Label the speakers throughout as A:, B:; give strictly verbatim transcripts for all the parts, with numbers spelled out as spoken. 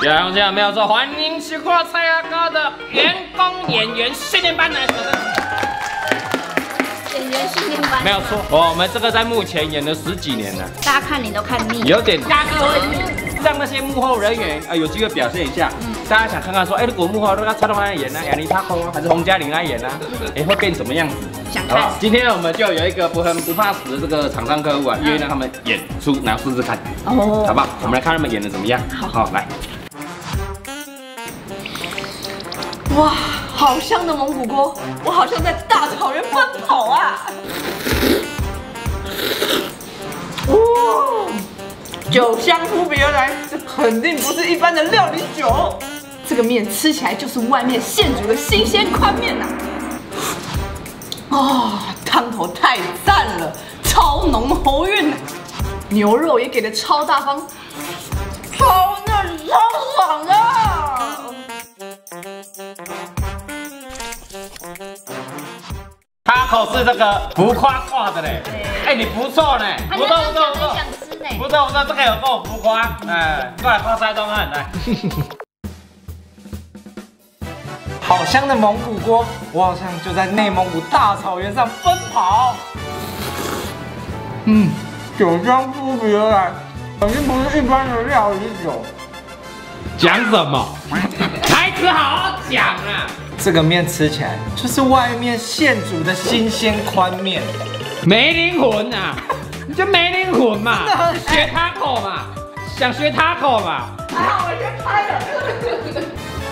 A: 小杨家没有错，欢迎去过蔡阿高的员工演员训练班来。
B: 演员训练班
A: 没有错，我们这个在幕前演了十几年了，
B: 大家看你都看腻，
A: 有点大哥会让那些幕后人员啊有机会表现一下。嗯，大家想看看说，哎，如果幕后都要蔡东来演呢，亚尼他空还是洪嘉玲来演呢？哎，会变什么样子？
B: 想看。
A: 今天我们就有一个不很不怕死的这个厂商客户啊，愿意让他们演出，然后试试看，哦，好不好？我们来看他们演的怎么样。好，来。
C: 哇，好香的蒙古锅，我好像在大草原奔跑啊！哇，酒香扑鼻而来，这肯定不是一般的料理酒。这个面吃起来就是外面现煮的新鲜宽面呐、啊！哦，汤头太赞了，超浓喉韵，牛肉也给的超大方，超嫩超爽的。
A: 他口是这个浮夸挂的嘞，哎，你不错呢，不错不错不错，不错不错，这个有够浮夸，哎，过来夸塞东汉来。
D: 好香的蒙古锅，我好像就在内蒙古大草原上奔跑。嗯，酒香扑鼻而来，肯定不是一般的料理酒。
A: 讲什么？台词好好讲啊！
D: 这个面吃起来就是外面现煮的新鲜宽面，
A: 没灵魂啊！你就没灵魂嘛！学 taco 嘛，想学 taco 嘛？
C: 还好我先拍了。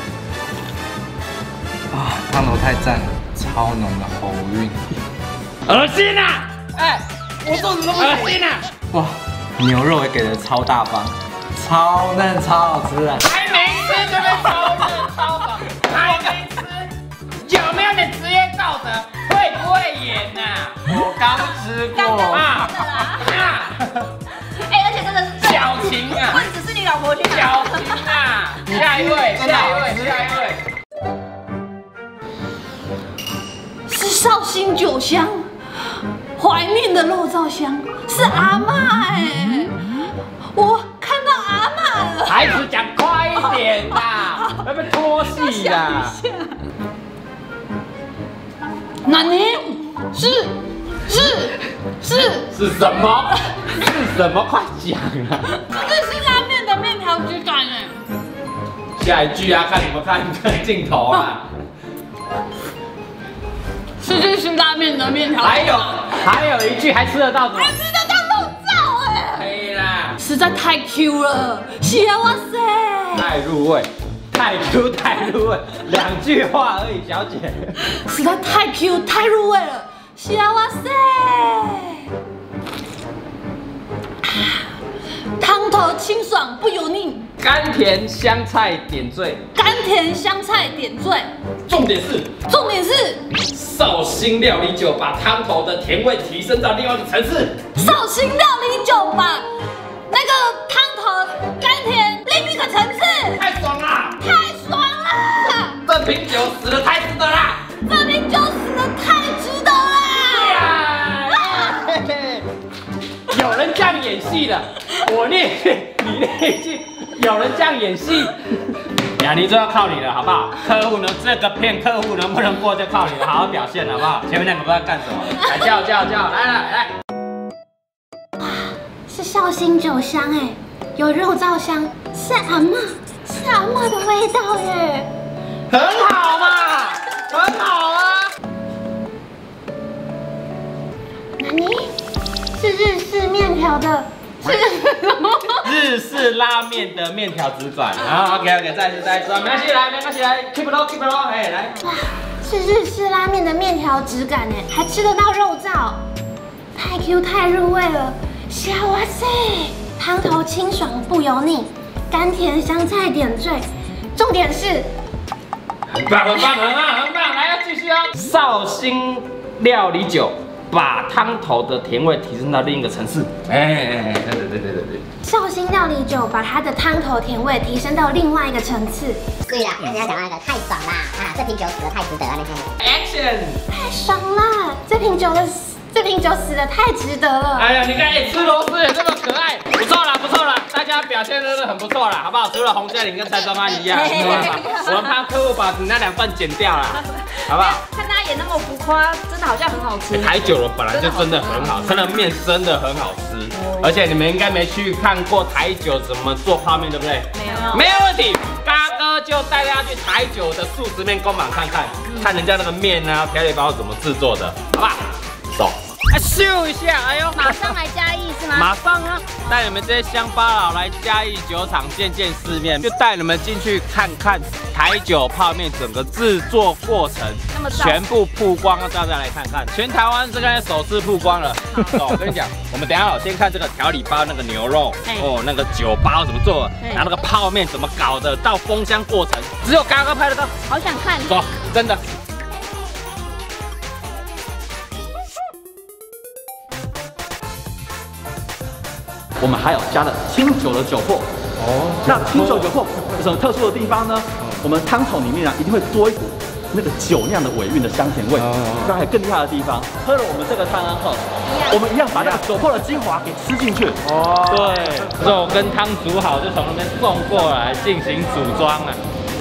D: 啊，汤头太赞了，超浓的喉韵，
A: 恶心啊！哎，我肚子都恶心啊！
D: 哇，牛肉也给的超大方，超嫩超好吃啊！
A: 还没吃就被超嫩超爽，还没吃，有没有点职业道德？会不会演呐、啊？
D: 我刚吃过
A: 啊！
B: 哎，而且真的是
A: 小情啊！
C: 问只是你老婆去
A: 小情啊！下一位，下一位，下一位。
C: 是绍兴酒香，怀念的肉燥香，是阿嬷哎，我看到阿嬷了。
A: 孩子讲快一点啦，要不要拖戏啦？
C: 那你是是是
A: 是什么？是什么？快讲啊！
C: 这是拉面的面条质感哎。
A: 下一句啊，看你们看看镜头啊。
C: 是这是拉面的面条，
A: 还有还有一句还吃得到什么？
C: 还吃得到肉燥哎！
A: 可以啦，
C: 实在太 Q 了，谢哇塞！
A: 太入味，太 Q 太入味，两句话而已，小姐。
C: 实在太 Q 太入味了，谢哇塞！汤头清爽不油腻，
A: 甘甜香菜点缀，
C: 甘甜香菜点缀。
A: 重点是，
C: 重点是
A: 绍兴料理酒把汤头的甜味提升到另外一个层次。
C: 绍兴料理酒把那个汤头甘甜另一个层次。
A: 太爽了！
C: 太爽了！
A: 这瓶酒死得太值得啦！
C: 这瓶酒死得太值得啦！
A: 呀！嘿嘿，有人这样演戏的，我那句，你那句，有人这样演戏。雅尼就要靠你了，好不好？客户呢？这个片客户能不能过就靠你了，好好表现，好不好？前面两个不知道干什么，来叫叫叫，来来来！
B: 哇，是绍兴酒香哎，有肉燥香，是阿嬷，是阿嬷的味道耶，
A: 很好嘛，很好啊。
B: 那你是日式面条的。是什么？
A: 日式拉面的面条质感。好 ，OK OK， 再一次再一次，没关系，来，没关系，来 ，keep it low，keep it low， 哎，来。
B: 哇，是日式拉面的面条质感哎，还吃得到肉燥，太 Q 太入味了，哇塞！汤头清爽不油腻，甘甜香菜点缀，重点是，
A: 很棒，很棒，很棒，很棒，来，要继续哦。绍兴料理酒。把汤头的甜味提升到另一个层次。哎哎哎，对对对对对对。
B: 绍兴料理酒把它的汤头甜味提升到另外一个层次。
E: 对啦，跟人家讲那个太爽啦，啊，这瓶酒死得太值得了，那个。
A: Action！
B: 太爽了，这瓶酒的这瓶酒死得太值得了。
A: 哎呀，你看，哎，吃螺丝也这么可爱，不错啦，不错啦，大家表现得很不错啦，好不好？除了洪嘉玲跟蔡宗安一样，我们怕客户把你那两段剪掉了，好不好？
B: 看他演那么浮夸，真的好像很好吃。
A: 台酒了本来就真的很好，它的面真的很好吃，而且你们应该没去看过台酒怎么做泡面，对不对？
B: 没有，
A: 没有问题。嘎哥就带大家去台酒的素食面工坊看看，看人家那个面啊、调理包怎么制作的，好不好？走。 哎，咻一下，哎呦，
B: 马上来嘉义是吗？
A: 马上啊！带你们这些乡巴佬来嘉义酒厂见见世面，就带你们进去看看台酒泡面整个制作过程，
B: 那么
A: 全部曝光，让大家来看看。全台湾是刚才首次曝光了。哦，我跟你讲，我们等一下先看这个调理包那个牛肉，哦，那个酒包怎么做，然后那个泡面怎么搞的，到封箱过程，只有嘎哥拍得到。
B: 好想看。
A: 走，真的。
F: 我们还有加了清酒的酒粕哦，那清酒酒粕有什么特殊的地方呢？我们汤头里面啊一定会多一股那个酒酿的尾韵的香甜味。这还有更厉害的地方，喝了我们这个汤后，我们一样把那个酒粕的精华给吃进去。
A: 哦，对，肉跟汤煮好就从那边送过来进行组装了。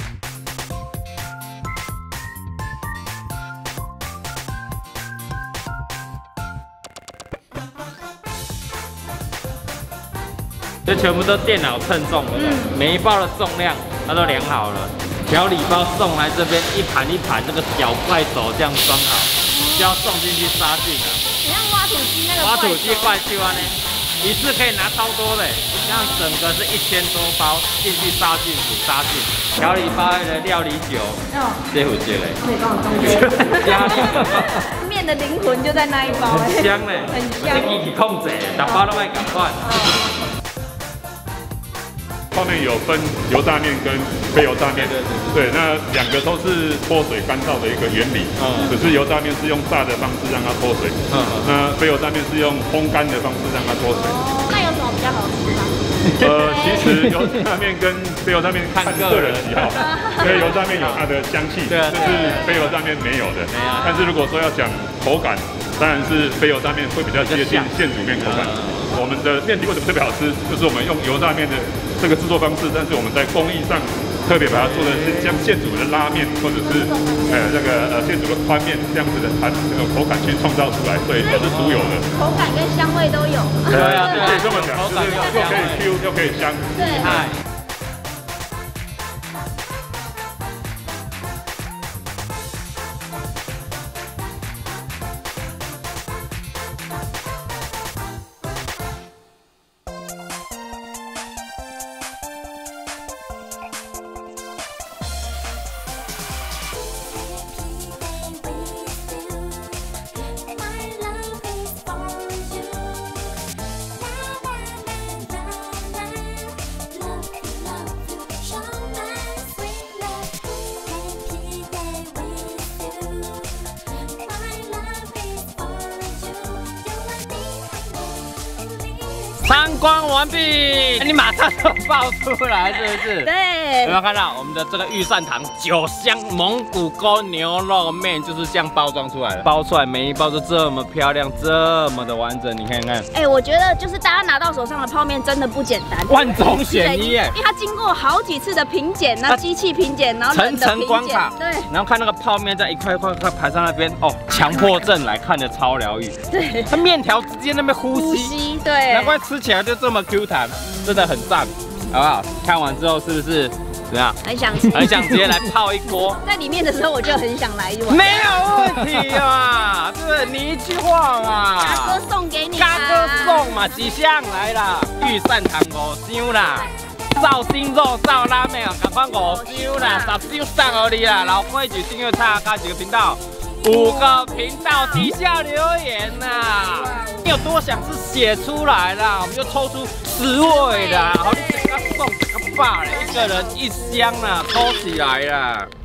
A: 这全部都电脑称重的，嗯、每一包的重量它都量好了。调理包送来这边一盘一盘，那个小怪手这样装好，就要送进去杀菌了。
B: 你像挖土机那个
A: 挖土机怪气啊呢，一次可以拿超多的，这样整个是一千多包进去杀菌煮杀菌。调理包的料理酒，哦，这回这嘞，
B: 可以帮我装进去。面的灵魂就在那一包，
A: 很香嘞，
B: 很香。
A: 这机器控制，打包都爱赶快。
G: 泡面有分油炸面跟非油炸面，对对对，那两个都是脱水干燥的一个原理，嗯，只是油炸面是用炸的方式让它脱水，嗯，那非油炸面是用烘干的方式让它脱水。
B: 哦，那有什么比较好吃吗？
G: 呃，其实油炸面跟非油炸面看个人喜好，因为油炸面有它的香气，这是非油炸面没有的。但是如果说要讲口感，当然是非油炸面会比较接近现煮面口感。我们的面体为什么特别好吃？就是我们用油炸面的这个制作方式，但是我们在工艺上特别把它做的是像现煮的拉面，或者是呃那个呃现煮的宽面这样子的弹这个口感去创造出来，所以都是独有的。
B: 口感跟香味都有。
A: 对啊，对啊，
G: 可以这么讲，就是又可以 Q 又可以香。
B: 对。
A: 参观完毕，你马上就爆出来，是不是？
B: 对，
A: 有没有看到我们的这个御膳堂酒香蒙古沟牛肉面就是这样包装出来的，包出来每一包都这么漂亮，这么的完整，你看看。
B: 哎、欸，我觉得就是大家拿到手上的泡面真的不简单，
A: 万中选一耶，
B: 因为它经过好几次的品检，然后机器品检，然后
A: 层层关卡，
B: 对，
A: 然后看那个泡面在一块一块块排上那边，哦，强迫症来看的超疗愈，
B: 对，
A: 它面条直接那边呼吸，
B: 呼吸，对，
A: 难怪吃起来就这么 Q 弹，真的很赞，好不好？看完之后是不是怎么样？
B: 很想吃，
A: 很想直接来泡一锅。
B: 在里面的时候我就很想来一碗，
A: 没有问题嘛，对不对？你一句话嘛，
B: 嘎哥送给你，
A: 嘎哥送嘛，几箱来啦？御膳堂五箱啦，绍兴肉燥拉面啊，赶快五箱啦，十箱送给你啦。老规矩，订阅叉加几个频道。五个频道底下留言呐、啊，你有多想吃写出来啦，我们就抽出十位啦，好，你整个送这个爸嘞，一个人一箱啦，抽起来啦。